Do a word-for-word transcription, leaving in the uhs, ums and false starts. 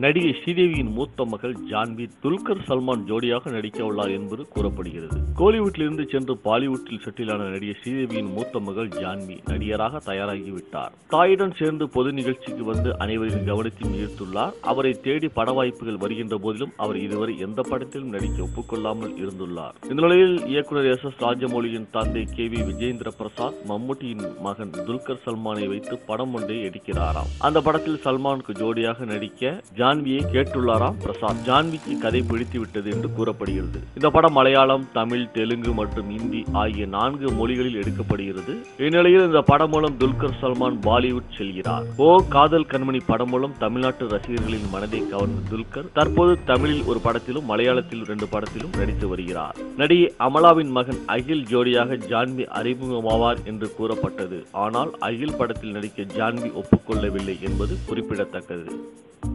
நடிகை ஸ்ரீதேவியின் மூத்த மகள் ஜான்வி துல்கர் சல்மான் ஜோடியாக நடிக்க உள்ளார் என்பது கூறப்படுகிறது. கோலிவுட்டிலிருந்து சென்று பாலிவுட்டில் செட்டிலான நடிகை ஸ்ரீதேவியின் மூத்த மகள் ஜான்வி நடிகராக தயாராகிவிட்டார். தாயுடன் சேர்ந்து பொது நிகழ்ச்சிக்கு வந்து அனைவரின் கவனத்தையும் ஈர்த்துள்ளார். அவரை தேடி பட வாய்ப்புகள் வருகின்ற போதிலும் அவர் இதுவரை எந்த படத்திலும் நடிக்க ஒப்புக்கொள்ளாமல் இருந்துள்ளார். இந்த நிலையில் இயக்குனர் எஸ் எஸ் ராஜமௌலியின் தந்தை கே வி விஜேந்திர பிரசாத் மம்முட்டியின் மகன் துல்கர் சல்மானை வைத்து படம் ஒன்றை எடுக்கிறாராம். அந்த படத்தில் சல்மானுக்கு ஜோடியாக நடிக்க ஜான்வியை கேட்டுள்ளாராம் பிரசாத். ஜான்விக்கு கதை பிடித்து விட்டது என்று கூறப்படுகிறது. இந்த படம் மலையாளம், தமிழ், தெலுங்கு மற்றும் இந்தி ஆகிய நான்கு மொழிகளில் எடுக்கப்படுகிறது. இந்நிலையில் இந்த படம் மூலம் துல்கர் சல்மான் பாலிவுட் செல்கிறார். ஓ காதல் கண்மணி படம் மூலம் தமிழ்நாட்டு ரசிகர்களின் மனதை கவர்ந்த துல்கர் தற்போது தமிழில் ஒரு படத்திலும் மலையாளத்தில் இரண்டு படத்திலும் நடித்து வருகிறார். நடிகை அமலாவின் மகன் அகில் ஜோடியாக ஜான்வி அறிமுகமாவார் என்று கூறப்பட்டது. ஆனால் அகில் படத்தில் நடிக்க ஜான்வி ஒப்புக்கொள்ளவில்லை என்பது குறிப்பிடத்தக்கது.